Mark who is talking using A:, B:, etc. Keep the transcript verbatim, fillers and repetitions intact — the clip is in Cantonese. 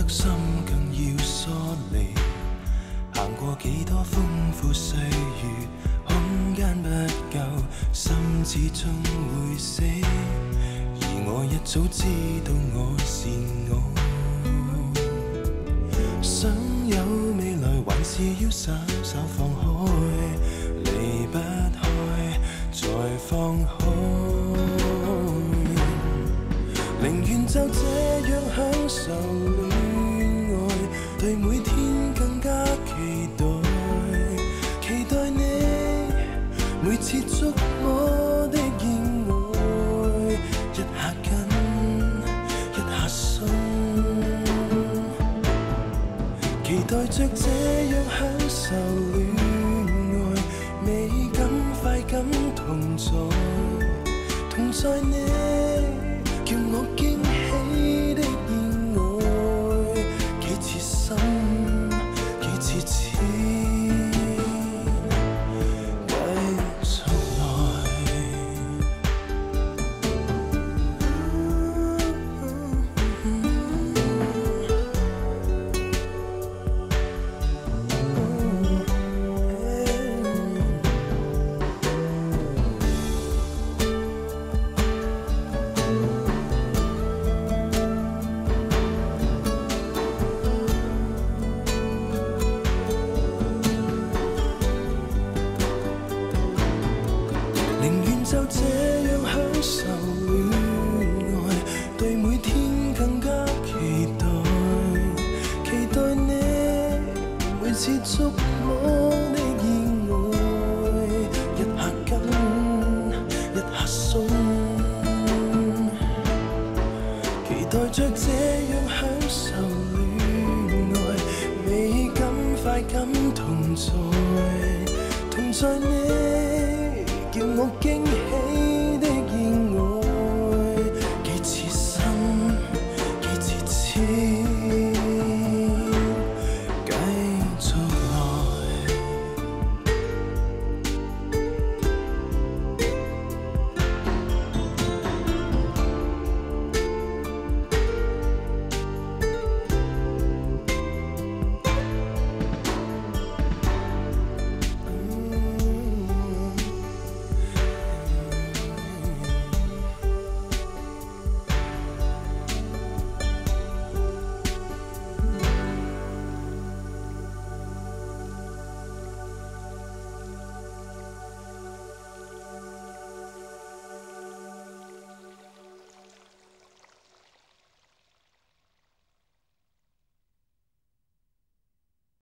A: 得心更要疏離。行過幾多豐富歲月，空間不夠，心始終會死。而我一早知道我是我，想有未來，還是要稍稍放開，離不開再放開。寧願就這樣享受戀愛，對每天更加期待，期待你每次觸摸的意外，一下緊，一下鬆，期待着這樣享受戀愛，美感快感同在，同在你叫我驚喜的意外，幾似心，幾似錢，繼續來。寧願就這樣享受戀愛，對每天更加期待，期待你每次觸摸的意外，一下緊，一下鬆，期待着這樣享受戀愛，美感快感同在，同在你叫我驚喜。